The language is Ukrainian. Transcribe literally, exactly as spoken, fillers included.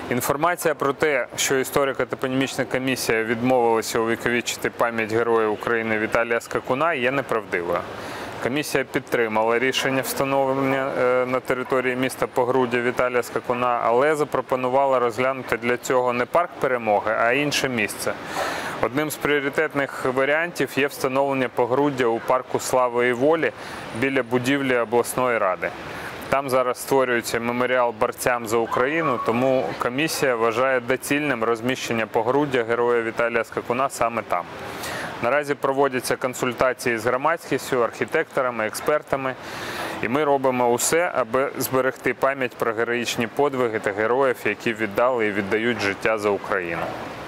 Інформація про те, що історико-топонімічна комісія відмовилася увіковічити пам'ять Героя України Віталія Скакуна, є неправдивою. Комісія підтримала рішення встановлення на території міста Погруддя Віталія Скакуна, але запропонувала розглянути для цього не парк Перемоги, а інше місце. Одним з пріоритетних варіантів є встановлення Погруддя у парку Слави і Волі біля будівлі обласної ради. Там зараз створюється меморіал борцям за Україну, тому комісія вважає доцільним розміщення Погруддя Героя Віталія Скакуна саме там. Наразі проводяться консультації з громадськістю, архітекторами, експертами, і ми робимо усе, аби зберегти пам'ять про героїчні подвиги та героїв, які віддали і віддають життя за Україну.